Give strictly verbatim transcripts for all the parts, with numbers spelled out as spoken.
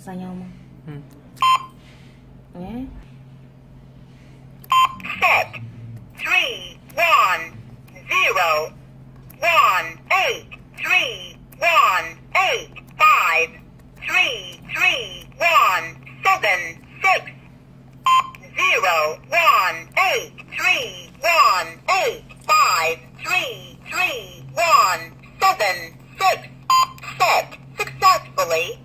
Sanya ngomong. Hmm. Eh? Set three one zero one eight three one eight five three three one seven six zero one eight three one eight five three three one seven six. Set successfully.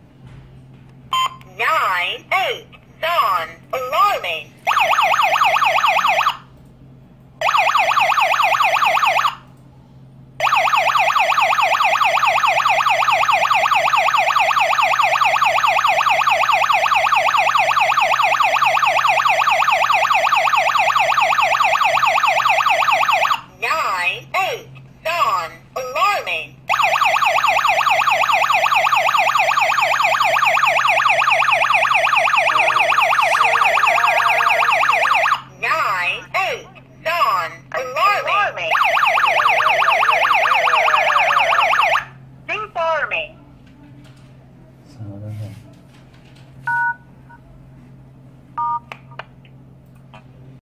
Nine eight dawn alarming.